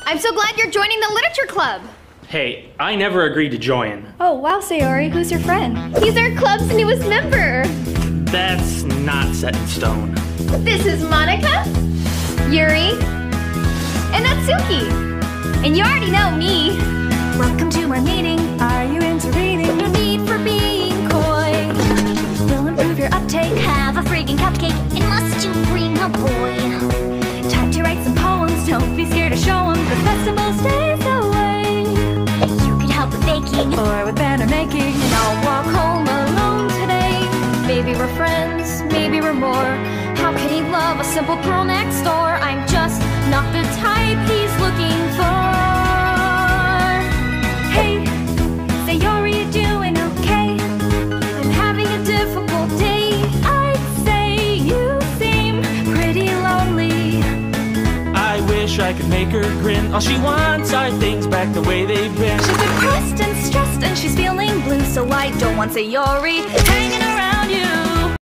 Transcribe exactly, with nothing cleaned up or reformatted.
I'm so glad you're joining the literature club. Hey, I never agreed to join. Oh, wow, Sayori, who's your friend? He's our club's newest member. That's not set in stone. This is Monica, Yuri, and Natsuki. And you already know me. Welcome to our meeting. Are you into reading? No need for being coy. We'll improve your uptake. Have a friggin' cupcake, and must you bring a boy? Time to write some poems. Don't be scared to show them. The festival stays away. You could help with baking, Or with banner making. and I'll walk home alone today. Maybe we're friends, maybe we're more. How can he love a simple girl next door? I'm just not the type he's looking for. Hey, Sayori, you doing okay? I'm having a difficult day. I'd say you seem pretty lonely. I wish I could make her grin. All she wants are things back the way they've been. She's depressed and stressed and she's feeling blue. So I don't want Sayori hanging around